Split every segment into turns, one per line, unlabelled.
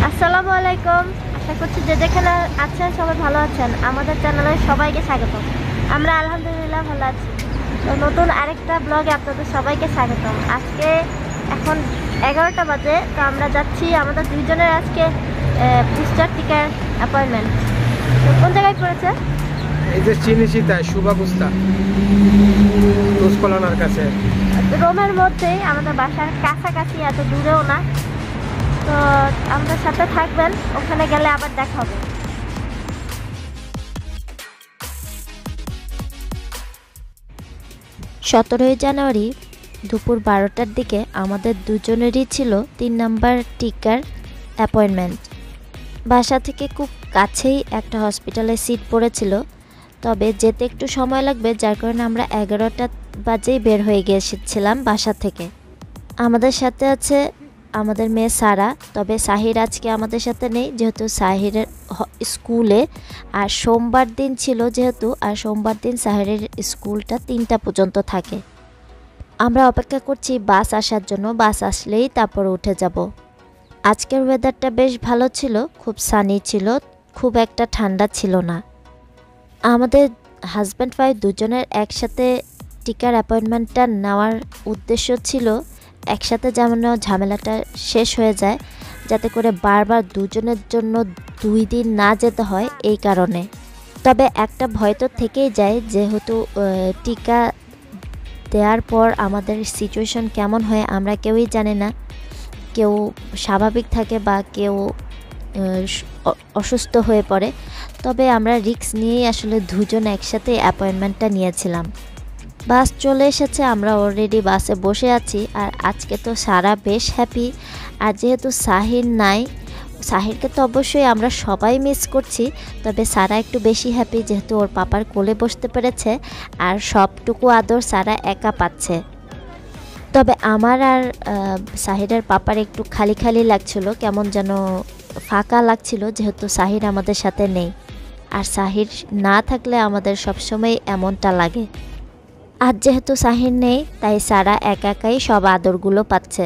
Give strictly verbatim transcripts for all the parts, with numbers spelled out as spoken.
আসসালামু আলাইকুম। আশা করছি যে যেখানে আছেন সবাই ভালো আছেন। আমাদের চ্যানেলে সবাইকে স্বাগতম। আমরা আলহামদুলিল্লাহ ভালো আছি। তো নতুন আরেকটা ব্লগে আপনাদের সবাইকে স্বাগতম। আজকে এখন এগারোটা বাজে। তো আমরা যাচ্ছি, আমাদের দুইজনের আজকে বুস্টার টিকার অ্যাপয়েন্টমেন্ট। তো কোন জায়গায় পড়েছে?
এই যে চিনিশিতায় শুভাবস্থা তুসকলানার কাছে,
রোমের মধ্যেই, আমাদের বাসার কাছাকাছি, এত দূরেও না। তো আমাদের সাথে থাকবেন, ওখানে গেলে আবার দেখা হবে।
সতেরোই জানুয়ারি দুপুর বারোটার দিকে আমাদের দুজনেরই ছিল তিন নাম্বার টিকার অ্যাপয়েন্টমেন্ট। বাসা থেকে খুব কাছেই একটা হসপিটালে সিট পড়েছিল, তবে যেতে একটু সময় লাগবে, যার কারণে আমরা এগারোটা বাজেই বের হয়ে গিয়েছিলাম বাসা থেকে। আমাদের সাথে আছে আমাদের মেয়ে সারা, তবে সাহির আজকে আমাদের সাথে নেই, যেহেতু সাহিরের স্কুলে আর সোমবার দিন ছিল যেহেতু, আর সোমবার দিন সাহিরের স্কুলটা তিনটা পর্যন্ত থাকে। আমরা অপেক্ষা করছি বাস আসার জন্য, বাস আসলেই তারপর উঠে যাব। আজকের ওয়েদারটা বেশ ভালো ছিল, খুব সানি ছিল, খুব একটা ঠান্ডা ছিল না। আমাদের হাজব্যান্ড ওয়াইফ দুজনের একসাথে টিকার অ্যাপয়েন্টমেন্টটা নেওয়ার উদ্দেশ্য ছিল একসাথে যেন ঝামেলাটা শেষ হয়ে যায়, যাতে করে বারবার দুজনের জন্য দুই দিন না যেতে হয়, এই কারণে। তবে একটা ভয় তো থেকেই যায়, যেহেতু টিকা দেওয়ার পর আমাদের সিচুয়েশন কেমন হয় আমরা কেউই জানি না। কেউ স্বাভাবিক থাকে বা কেউ অসুস্থ হয়ে পড়ে। তবে আমরা রিস্ক নিয়েই আসলে দুজন একসাথে অ্যাপয়েন্টমেন্টটা নিয়েছিলাম। বাস চলে এসেছে, আমরা অলরেডি বাসে বসে আছি। আর আজকে তো সারা বেশ হ্যাপি। আর যেহেতু সাহির নাই, সাহিরকে তো অবশ্যই আমরা সবাই মিস করছি, তবে সারা একটু বেশি হ্যাপি, যেহেতু ওর পাপার কোলে বসতে পেরেছে আর সবটুকু আদর সারা একা পাচ্ছে। তবে আমার আর সাহিরের পাপার একটু খালি খালি লাগছিল, কেমন যেন ফাঁকা লাগছিল, যেহেতু সাহির আমাদের সাথে নেই। আর সাহির না থাকলে আমাদের সবসময় এমনটা লাগে। আর যেহেতু সাহির নেই, তাই সারা একা একাই সব আদরগুলো পাচ্ছে।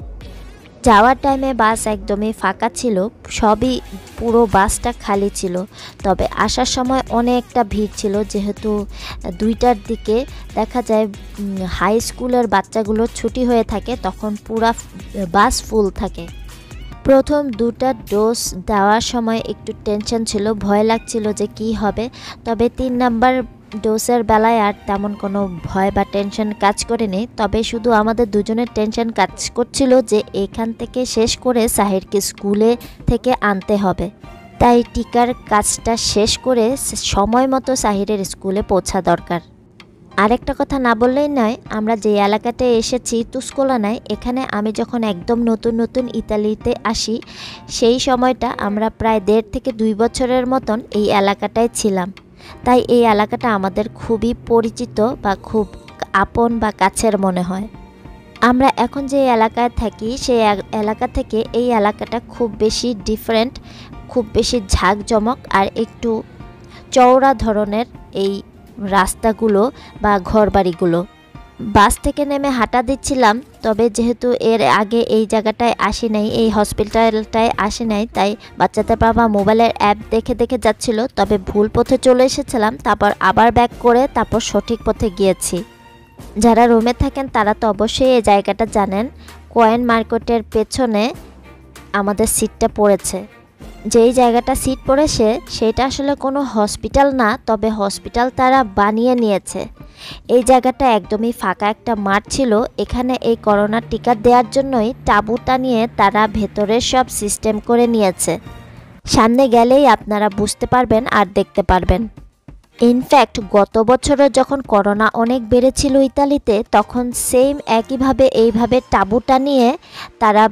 যাওয়ার টাইমে বাস একদমই ফাঁকা ছিল, সবই পুরো বাসটা খালি ছিল। তবে আসার সময় অনেকটা ভিড় ছিল, যেহেতু দুইটার দিকে দেখা যায় হাই স্কুলের বাচ্চাগুলোর ছুটি হয়ে থাকে, তখন পুরা বাস ফুল থাকে। প্রথম দুটা ডোজ দেওয়ার সময় একটু টেনশন ছিল, ভয় লাগছিল যে কি হবে। তবে তিন নাম্বার ডোজের বেলায় আর তেমন কোনো ভয় বা টেনশন কাজ করেনি। তবে শুধু আমাদের দুজনের টেনশন কাজ করছিল যে এখান থেকে শেষ করে সাহিরকে স্কুলে থেকে আনতে হবে। তাই টিকার কাজটা শেষ করে সময় মতো সাহিরের স্কুলে পৌঁছা দরকার। আরেকটা কথা না বললেই নয়, আমরা যে এলাকাটায় এসেছি তুসকলানায়, এখানে আমি যখন একদম নতুন নতুন ইতালিতে আসি, সেই সময়টা আমরা প্রায় দেড় থেকে দুই বছরের মতন এই এলাকাটায় ছিলাম। তাই এই এলাকাটা আমাদের খুবই পরিচিত বা খুব আপন বা কাছের মনে হয়। আমরা এখন যে এলাকায় থাকি সেই এলাকা থেকে এই এলাকাটা খুব বেশি ডিফারেন্ট, খুব বেশি ঝাঁকজমক আর একটু চওড়া ধরনের এই রাস্তাগুলো বা ঘরবাড়িগুলো। বাস থেকে নেমে হাঁটা দিচ্ছিলাম, তবে যেহেতু এর আগে এই জায়গাটায় আসি নাই, এই হসপিটালটায় আসি নাই, তাই বাচ্চাদের বাবা মোবাইলের অ্যাপ দেখে দেখে যাচ্ছিল। তবে ভুল পথে চলে এসেছিলাম, তারপর আবার ব্যাক করে তারপর সঠিক পথে গিয়েছি। যারা রোমে থাকেন তারা তো অবশ্যই এই জায়গাটা জানেন। কয়েন মার্কেটের পেছনে আমাদের সিটটা পড়েছে। যেই জায়গাটা সিট পড়েছে সেটা আসলে কোনো হসপিটাল না, তবে হসপিটাল তারা বানিয়ে নিয়েছে। এই জায়গাটা একদমই ফাঁকা একটা মাঠ ছিল। এখানে এই করোনার টিকা দেওয়ার জন্যই তাঁবু টানিয়ে তারা ভেতরের সব সিস্টেম করে নিয়েছে। সামনে গেলেই আপনারা বুঝতে পারবেন আর দেখতে পারবেন। ইনফ্যাক্ট গত বছরও যখন করোনা অনেক বেড়েছিল ইতালিতে, তখন সেম একইভাবে এইভাবে তাঁবু টানিয়ে তারা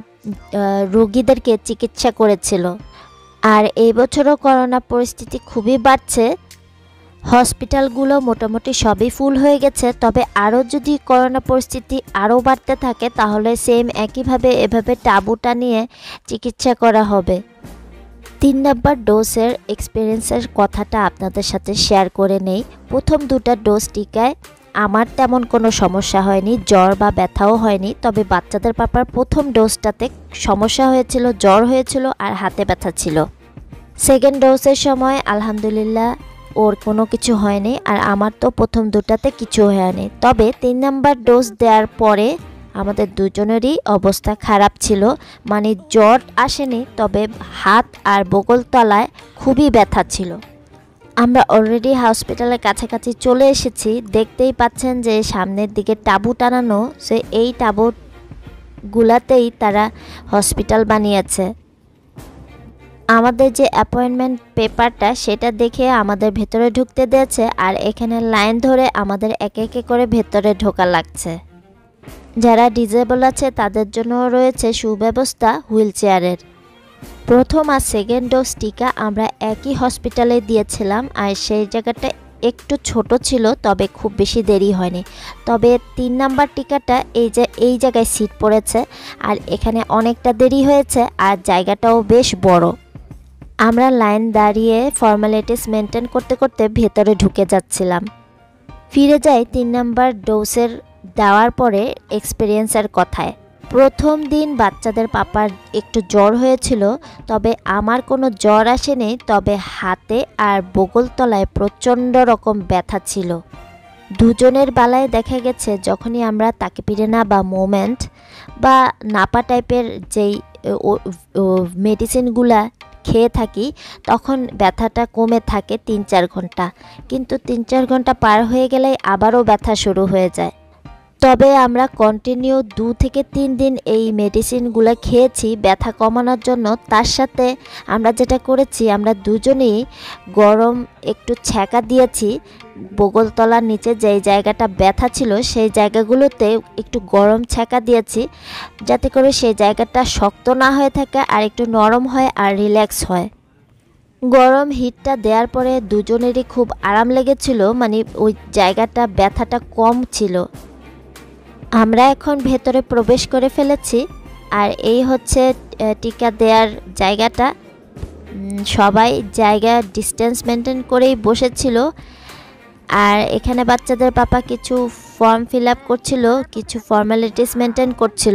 রোগীদেরকে চিকিৎসা করেছিল। আর এই বছরও করোনা পরিস্থিতি খুবই বাড়ছে, হসপিটালগুলো মোটামুটি সবই ফুল হয়ে গেছে। তবে আরও যদি করোনা পরিস্থিতি আরও বাড়তে থাকে, তাহলে সেম একইভাবে এভাবে তাঁবু টানিয়ে চিকিৎসা করা হবে। তিন নাম্বার ডোজের এক্সপিরিয়েন্সের কথাটা আপনাদের সাথে শেয়ার করে নেই। প্রথম দুটা ডোজ টিকায় আমার তেমন কোনো সমস্যা হয়নি, জ্বর বা ব্যথাও হয়নি। তবে বাচ্চাদের পাপার প্রথম ডোজটাতে সমস্যা হয়েছিল, জ্বর হয়েছিল আর হাতে ব্যথা ছিল। সেকেন্ড ডোজের সময় আলহামদুলিল্লাহ ওর কোনো কিছু হয়নি, আর আমার তো প্রথম দুটাতে কিছু হয়নি। তবে তিন নাম্বার ডোজ দেওয়ার পরে আমাদের দুজনেরই অবস্থা খারাপ ছিল, মানে জ্বর আসেনি, তবে হাত আর বগল তলায় খুবই ব্যথা ছিল। আমরা অলরেডি হসপিটালের কাছাকাছি চলে এসেছি। দেখতেই পাচ্ছেন যে সামনের দিকে তাঁবু টানানো, সে এই তাঁবুগুলাতেই তারা হসপিটাল বানিয়েছে। আমাদের যে অ্যাপয়েন্টমেন্ট পেপারটা সেটা দেখে আমাদের ভেতরে ঢুকতে দিয়েছে, আর এখানে লাইন ধরে আমাদের একে একে করে ভেতরে ঢোকা লাগছে। যারা ডিজেবল আছে তাদের জন্য রয়েছে সুব্যবস্থা হুইল চেয়ারের। প্রথম আর সেকেন্ড ডোজ টিকা আমরা একই হসপিটালে দিয়েছিলাম, আর সেই জায়গাটা একটু ছোট ছিল, তবে খুব বেশি দেরি হয়নি। তবে তিন নাম্বার টিকাটা এই যে এই জায়গায় সিট পড়েছে, আর এখানে অনেকটা দেরি হয়েছে, আর জায়গাটাও বেশ বড়। আমরা লাইন দাঁড়িয়ে ফর্মালিটিস মেনটেন করতে করতে ভেতরে ঢুকে যাচ্ছিলাম। ফিরে যাই তিন নাম্বার ডোজের দেওয়ার পরে এক্সপিরিয়েন্সের কথায়। প্রথম দিন বাচ্চাদের পাপার একটু জ্বর হয়েছিল, তবে আমার কোনো জ্বর আসেনি, তবে হাতে আর বগল তলায় প্রচণ্ড রকম ব্যথা ছিল। দুজনের বেলায় দেখা গেছে যখনই আমরা তাকিপিরেনা বা মোমেন্ট বা নাপা টাইপের যেই মেডিসিনগুলা খেয়ে থাকি, তখন ব্যথাটা কমে থাকে তিন চার ঘন্টা, কিন্তু তিন চার ঘন্টা পার হয়ে গেলেই আবারও ব্যথা শুরু হয়ে যায়। তবে আমরা কন্টিনিউ দু থেকে তিন দিন এই মেডিসিনগুলো খেয়েছি ব্যথা কমানোর জন্য। তার সাথে আমরা যেটা করেছি, আমরা দুজনেই গরম একটু ছ্যাঁকা দিয়েছি বগলতলার নিচে যেই জায়গাটা ব্যথা ছিল সেই জায়গাগুলোতে একটু গরম ছ্যাঁকা দিয়েছি, যাতে করে সেই জায়গাটা শক্ত না হয়ে থাকে আর একটু নরম হয় আর রিল্যাক্স হয়। গরম হিটটা দেওয়ার পরে দুজনেরই খুব আরাম লেগেছিল, মানে ওই জায়গাটা ব্যথাটা কম ছিল। আমরা এখন ভেতরে প্রবেশ করে ফেলেছি, আর এই হচ্ছে টিকা দেওয়ার জায়গাটা। সবাই জায়গা ডিস্টেন্স মেনটেন করেই বসেছিল, আর এখানে বাচ্চাদের পাপা কিছু ফর্ম ফিল আপ করছিল, কিছু ফর্মালিটিস মেনটেন করছিল।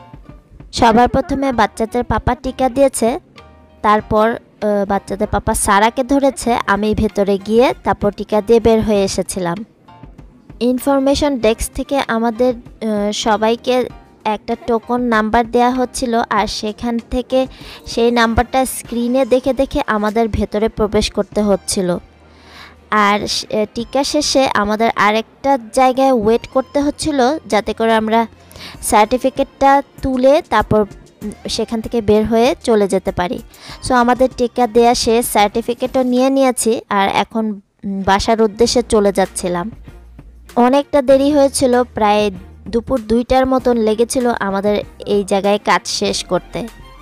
সবার প্রথমে বাচ্চাদের পাপা টিকা দিয়েছে, তারপর বাচ্চাদের পাপা সারাকে ধরেছে, আমি ভেতরে গিয়ে তারপর টিকা দিয়ে বের হয়ে এসেছিলাম। ইনফরমেশন ডেস্ক থেকে আমাদের সবাইকে একটা টোকন নাম্বার দেয়া হচ্ছিল, আর সেখান থেকে সেই নাম্বারটা স্ক্রিনে দেখে দেখে আমাদের ভেতরে প্রবেশ করতে হচ্ছিল। আর টিকা শেষে আমাদের আরেকটা জায়গায় ওয়েট করতে হচ্ছিল, যাতে করে আমরা সার্টিফিকেটটা তুলে তারপর সেখান থেকে বের হয়ে চলে যেতে পারি। সো আমাদের টিকা দেয়া শেষ, সার্টিফিকেটও নিয়ে নিয়েছি, আর এখন বাসার উদ্দেশ্যে চলে যাচ্ছিলাম। অনেকটা দেরি হয়েছিল, প্রায় দুপুর দুইটার মতন লেগেছিল আমাদের এই জায়গায় কাজ শেষ করতে।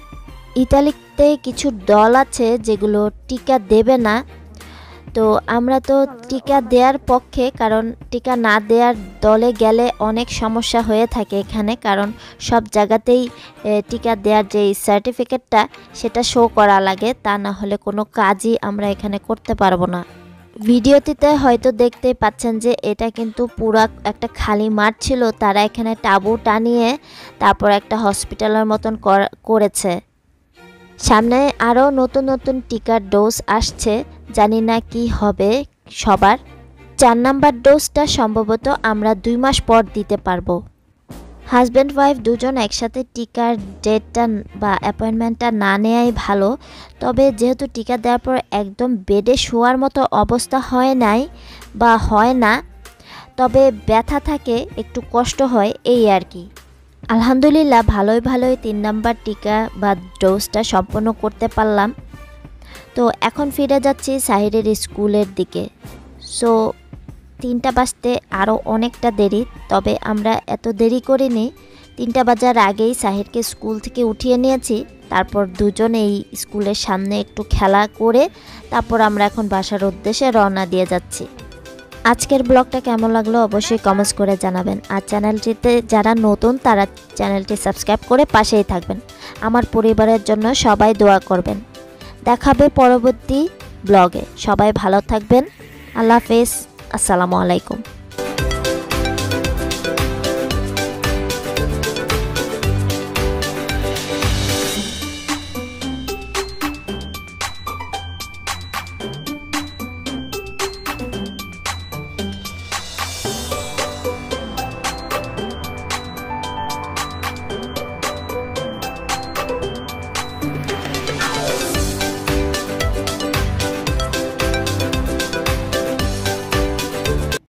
ইতালিতে কিছু দল আছে যেগুলো টিকা দেবে না, তো আমরা তো টিকা দেওয়ার পক্ষে, কারণ টিকা না দেওয়ার দলে গেলে অনেক সমস্যা হয়ে থাকে এখানে, কারণ সব জায়গাতেই টিকা দেওয়ার যেই সার্টিফিকেটটা সেটা শো করা লাগে, তা না হলে কোনো কাজই আমরা এখানে করতে পারবো না। ভিডিওটিতে হয়তো দেখতেই পাচ্ছেন যে এটা কিন্তু পুরা একটা খালি মাঠ ছিল, তারা এখানে তাঁবু টানিয়ে তারপর একটা হসপিটালের মতন করেছে। সামনে আরও নতুন নতুন টিকার ডোজ আসছে, জানি না কি হবে সবার। চার নাম্বার ডোজটা সম্ভবত আমরা দুই মাস পর দিতে পারবো। হাজব্যান্ড ওয়াইফ দুজন একসাথে টিকার ডেটটা বা অ্যাপয়েন্টমেন্টটা না নেওয়াই ভালো। তবে যেহেতু টিকা দেওয়ার পর একদম বেডে শোয়ার মতো অবস্থা হয় নাই বা হয় না, তবে ব্যথা থাকে, একটু কষ্ট হয়, এই আর কি। আলহামদুলিল্লাহ ভালোই ভালোই তিন নাম্বার টিকা বা ডোজটা সম্পন্ন করতে পারলাম। তো এখন ফিরে যাচ্ছি সাহিরের স্কুলের দিকে। সো তিনটা বাজতে আরও অনেকটা দেরি, তবে আমরা এত দেরি করিনি। তিনটা বাজার আগেই সাহিরকে স্কুল থেকে উঠিয়ে নিয়েছি, তারপর দুজনেই স্কুলের সামনে একটু খেলা করে তারপর আমরা এখন বাসার উদ্দেশ্যে রওনা দিয়ে যাচ্ছি। আজকের ব্লগটা কেমন লাগলো অবশ্যই কমেন্টস করে জানাবেন, আর চ্যানেলটিতে যারা নতুন তারা চ্যানেলটি সাবস্ক্রাইব করে পাশেই থাকবেন। আমার পরিবারের জন্য সবাই দোয়া করবেন। দেখাবে পরবর্তী ব্লগে। সবাই ভালো থাকবেন। আল্লাহ হাফেজ। আসসালামু আলাইকুম।